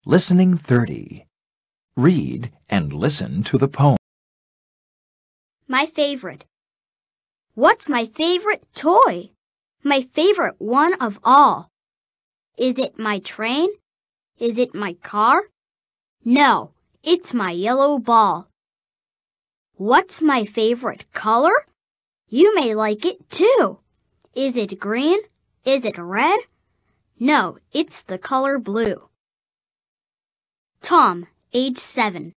Listening 30. Read and listen to the poem. My favorite. What's my favorite toy? My favorite one of all. Is it my train? Is it my car? No, it's my yellow ball. What's my favorite color? You may like it too. Is it green? Is it red? No, it's the color blue. Tom, age 7.